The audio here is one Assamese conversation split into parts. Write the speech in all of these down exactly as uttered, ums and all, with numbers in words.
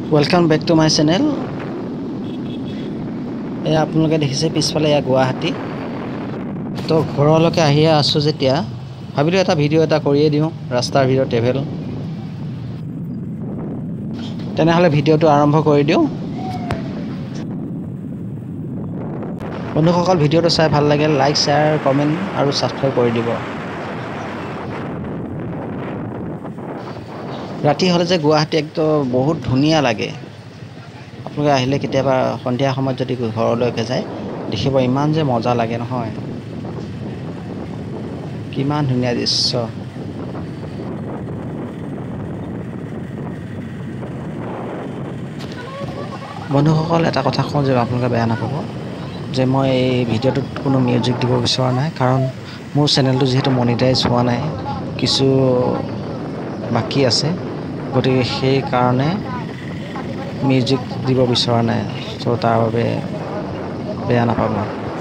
Welcome back to my channel. এই আপোনালোকে দেখিছে পিছফালে ইয়া গুৱাহাটী তো ঘৰলৈকে আহি আছো যেতিয়া ভাবিলো এটা ভিডিও এটা কৰিয়ে দিও ৰাস্তাৰ ভিডিও ট্ৰেভেল তেনেহলে ভিডিওটো আৰম্ভ কৰি দিও বন্ধুসকল ভিডিওটো চাই ভাল লাগে লাইক শেয়াৰ কমেন্ট আৰু সাবস্ক্ৰাইব কৰি দিব ৰাতি হলে যে গুৱাহাটী একদম বহুত ধুনিয়া লাগে আপোনালোকে আহিলে কেতিয়াবা সন্ধিয়া সময়ত যদি ঘৰলৈকে যায় দেখিব ইমান যে মজা লাগে নহয় কিমান ধুনিয়া দৃশ্য বন্ধুসকল এটা কথা কওঁ যে আপোনালোকে বেয়া নাপাব যে মই এই ভিডিওটোত কোনো মিউজিক দিব বিচৰা নাই কাৰণ মোৰ চেনেলটো যেহেতু মনিটাইজ হোৱা নাই কিছু বাকি আছে গতিকে সেই কাৰণে মিউজিক দিব বিচৰা নাই সো তাৰ বাবে বেয়া নাপাব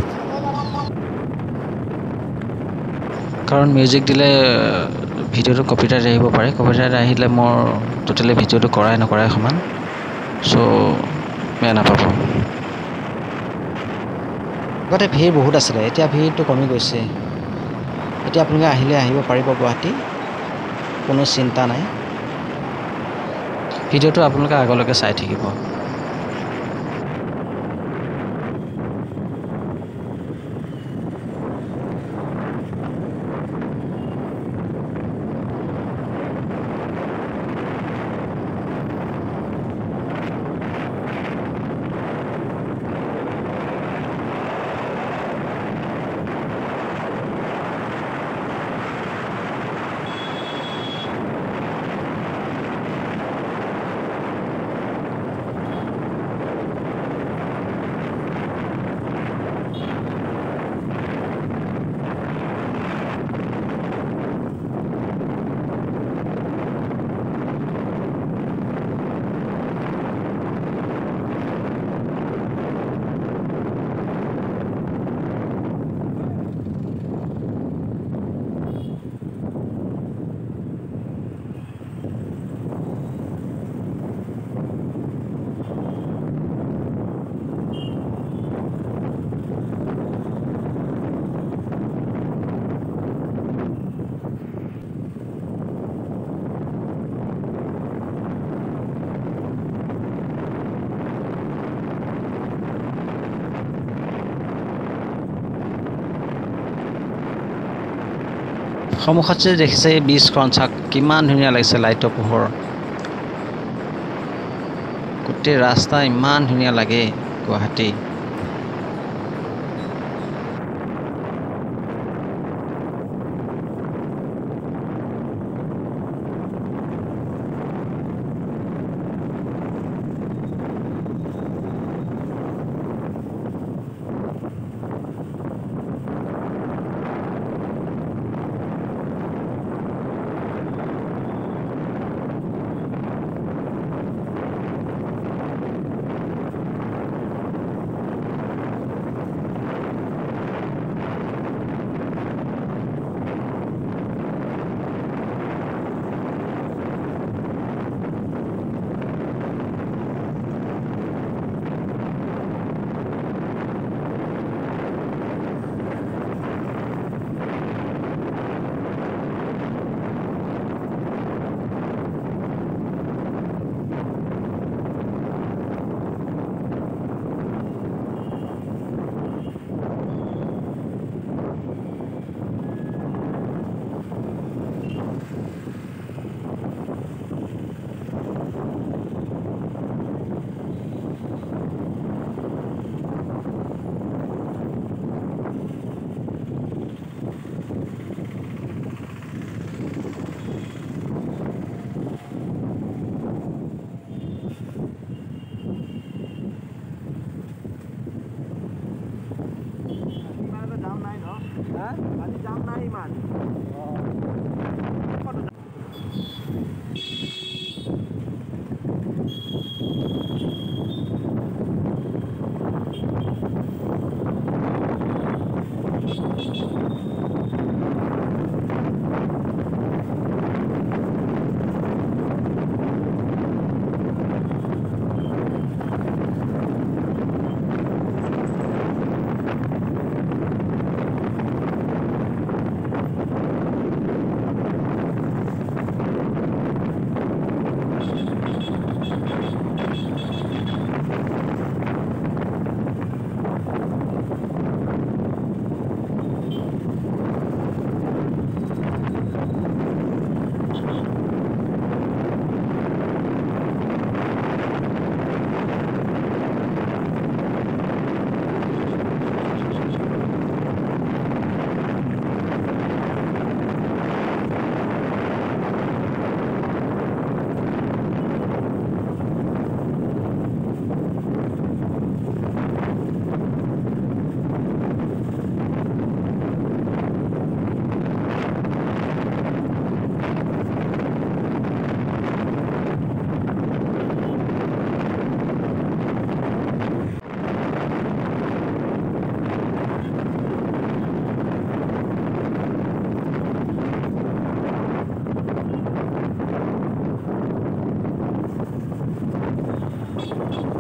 কাৰণ মিউজিক দিলে ভিডিওটো কপিৰাইট আহিব পাৰে কপিৰাইট আহিলে মোৰ টোটালি ভিডিওটো কৰাই নকৰাই সমান সো বেয়া নাপাব আগতে ভিৰ বহুত আছিল এতিয়া ভিৰটো কমি গৈছে এতিয়া আপোনালোকে আহিলে আহিব পাৰিব গুৱাহাটী কোনো চিন্তা নাই ভিডিওটো আপোনালোকে আগলৈকে চাই থাকিব সমুখত যে দেখিছে এই ব্ৰিজখন চাক কিমান ধুনীয়া লাগিছে লাইটৰ পোহৰ গোটেই ৰাস্তা ইমান ধুনীয়া লাগে গুৱাহাটী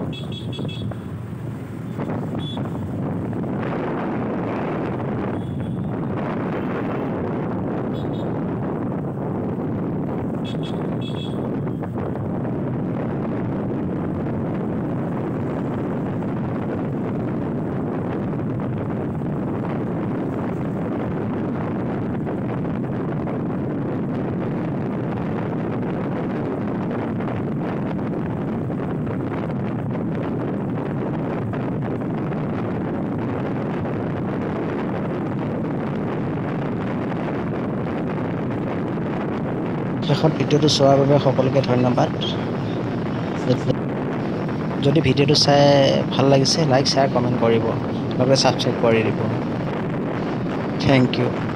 শেষত ভিডিঅ'টো চোৱাৰ বাবে সকলোকে ধন্যবাদ। যদি ভিডিঅ'টো চাই ভাল লাগিছে লাইক শ্বেয়াৰ কমেণ্ট কৰিব লগতে ছাবস্ক্ৰাইব কৰি দিব। Thank U.